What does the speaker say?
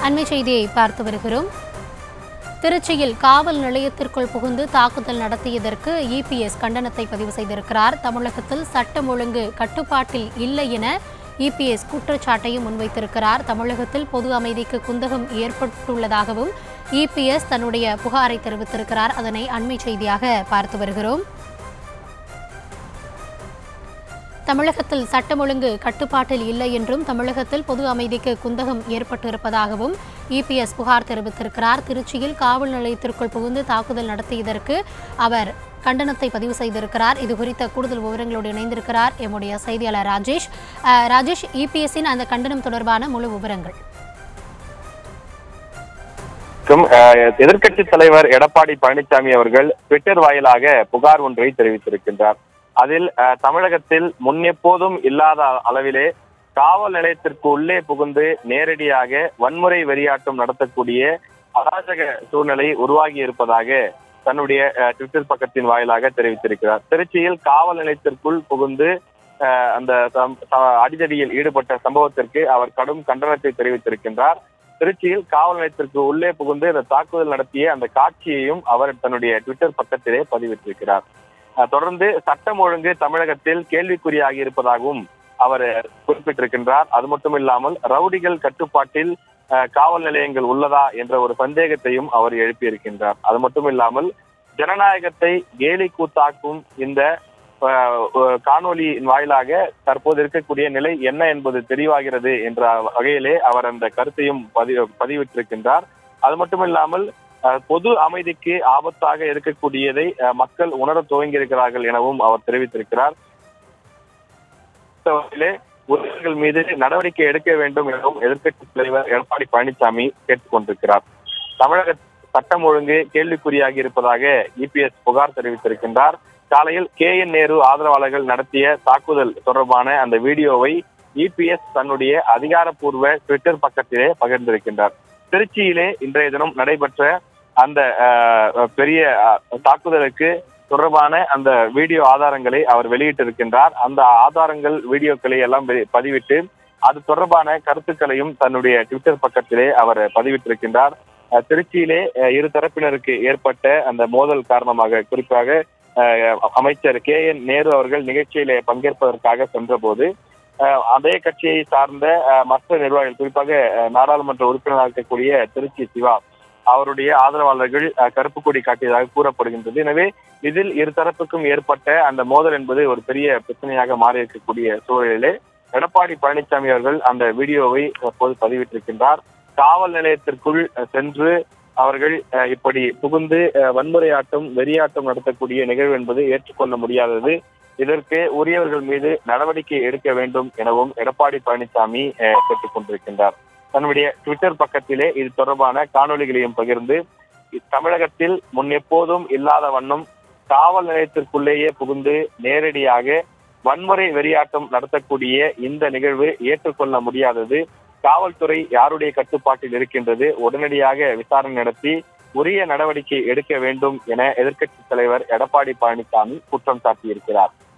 அண்மை செய்தியை பார்த்து வருகிறோம். திருச்சியில் காவல் நிலையத்திற்குள் புகுந்து தாக்குதல் நடத்தியதற்கு EPS கண்டனத்தை பதிவு செய்திருக்கிறார். தமிழகத்தில் சட்டம் ஒழுங்கு கட்டுப்பாட்டில் இல்லை என EPS குற்றச்சாட்டையும் முன்வைத்திருக்கிறார். தமிழகத்தில் பொது அமைதிக்கு குந்தகம் ஏற்பட்டுள்ளதாகவும் EPS தன்னுடைய புகாரை தெரிவித்திருக்கிறார். அதனை அண்மை செய்தியாக பார்த்து வருகிறோம். தமிழகத்தில் சட்டம் ஒழுங்கு கட்டுப்பாட்டில் இல்லை என்றும் தமிழகத்தில் பொது அமைதிக்கு குந்தகம் ஏற்பட்டிருப்பதாகவும் EPS புகார் தெரிவித்திருக்கிறார். திருச்சியில் காவல் நிலையத்திற்குள் புகுந்து தாக்குதல் நடத்தியதற்கு அவர் கண்டனத்தை பதிவு செய்திருக்கிறார். இது குறித்த கூடுதல் விவரங்களோடு இணைந்திருக்கிறார் எம்முடைய செய்தியாளர் ராஜேஷ். EPSின் அந்த கண்டனம் தொடர்பான முழு விவரங்கள். எதிர்க்கட்சி தலைவர் எடப்பாடி பழனிசாமி அவர்கள் ட்விட்டர் வாயிலாக புகார் ஒன்றை தெரிவித்திருக்கின்றார். அதில் தமிழகத்தில் முன்னெப்போதும் இல்லாத அளவிலே காவல் நிலையத்திற்கு உள்ளே புகுந்து நேரடியாக வன்முறை வெறியாட்டம் நடத்தக்கூடிய அராஜக சூழ்நிலை உருவாகி இருப்பதாக தன்னுடைய ட்விட்டர் பக்கத்தின் வாயிலாக தெரிவித்திருக்கிறார். திருச்சியில் காவல் நிலையத்திற்குள் புகுந்து அந்த அடிதடியில் ஈடுபட்ட சம்பவத்திற்கு அவர் கடும் கண்டனத்தை தெரிவித்திருக்கின்றார். திருச்சியில் காவல் நிலையத்திற்கு உள்ளே புகுந்து இந்த தாக்குதல் நடத்திய அந்த காட்சியையும் அவர் தன்னுடைய ட்விட்டர் பக்கத்திலே பதிவிட்டிருக்கிறார். தொடர்ந்து சட்டம் ஒழுங்கு தமிழகத்தில் கேள்விக்குறியாகி இருப்பதாகவும் அவர் குறிப்பிட்டிருக்கின்றார். அது மட்டும் இல்லாமல் ரவுடிகள் கட்டுப்பாட்டில் காவல் நிலையங்கள் உள்ளதா என்ற ஒரு சந்தேகத்தையும் அவர் எழுப்பியிருக்கின்றார். அது மட்டும் இல்லாமல் ஜனநாயகத்தை கேலி கூத்தாக்கும் இந்த காணொலியின் வாயிலாக தற்போது இருக்கக்கூடிய நிலை என்ன என்பது தெளிவாகிறது என்ற வகையிலே அவர் அந்த கருத்தையும் பதிவிட்டிருக்கின்றார். அது மட்டும் இல்லாமல் பொது அமைதிக்கு ஆபத்தாக இருக்கக்கூடியதை மக்கள் உணர துவங்கியிருக்கிறார்கள் எனவும் அவர் தெரிவித்திருக்கிறார். உறவுகள் மீது நடவடிக்கை எடுக்க வேண்டும் எனவும் எதிர்க்கட்சி தலைவர் எடப்பாடி பழனிசாமி கேட்டுக் கொண்டிருக்கிறார். தமிழக சட்டம் ஒழுங்கு கேள்விக்குறியாகி இருப்பதாக EPS புகார் தெரிவித்திருக்கின்றார். காலையில் KN நேரு ஆதரவாளர்கள் நடத்திய தாக்குதல் தொடர்பான அந்த வீடியோவை EPS தன்னுடைய அதிகாரப்பூர்வ ட்விட்டர் பக்கத்திலே பகிர்ந்திருக்கின்றார். திருச்சியிலே இன்றைய தினம் நடைபெற்ற அந்த பெரிய தாக்குதலுக்கு தொடர்பான அந்த வீடியோ ஆதாரங்களை அவர் வெளியிட்டிருக்கின்றார். அந்த ஆதாரங்கள் வீடியோக்களை எல்லாம் பதிவிட்டு அது தொடர்பான கருத்துக்களையும் தன்னுடைய ட்விட்டர் பக்கத்திலே அவர் பதிவிட்டிருக்கின்றார். திருச்சியிலே இரு தரப்பினருக்கு ஏற்பட்ட அந்த மோதல் காரணமாக குறிப்பாக அமைச்சர் KN நேரு அவர்கள் நிகழ்ச்சியிலே பங்கேற்பதற்காக சென்றபோது அதே கட்சியை சார்ந்த மற்ற நிர்வாகிகள் குறிப்பாக நாடாளுமன்ற உறுப்பினராக இருக்கக்கூடிய திருச்சி சிவா அவருடைய ஆதரவாளர்கள் கருப்பு கொடி காட்டியதாக கூறப்படுகின்றது. எனவே இதில் இருதரப்புக்கும் ஏற்பட்ட அந்த மோதல் என்பது ஒரு பெரிய பிரச்சனையாக மாறி இருக்கக்கூடிய சூழலிலே எடப்பாடி பழனிசாமி அவர்கள் அந்த வீடியோவை தற்போது பதிவிட்டிருக்கின்றார். காவல் நிலையத்திற்குள் சென்று அவர்கள் இப்படி புகுந்து வன்முறையாட்டம் வெறியாட்டம் நடத்தக்கூடிய நிகழ்வு என்பது ஏற்றுக்கொள்ள முடியாதது. இதற்கு உரியவர்கள் மீது நடவடிக்கை எடுக்க வேண்டும் எனவும் எடப்பாடி பழனிசாமி கேட்டுக் கொண்டிருக்கின்றார். தன்னுடைய ட்விட்டர் பக்கத்திலே இது தொடர்பான காணொலிகளையும் பகிர்ந்து தமிழகத்தில் முன்னெப்போதும் இல்லாத வண்ணம் காவல் நிலையத்திற்குள்ளேயே புகுந்து நேரடியாக வன்முறை வெறியாட்டம் நடத்தக்கூடிய இந்த நிகழ்வு ஏற்றுக்கொள்ள முடியாதது. காவல்துறை யாருடைய கட்டுப்பாட்டில் இருக்கின்றது, உடனடியாக விசாரணை நடத்தி உரிய நடவடிக்கை எடுக்க வேண்டும் என எதிர்க்கட்சி தலைவர் எடப்பாடி பழனிசாமி குற்றம் சாட்டியிருக்கிறார்.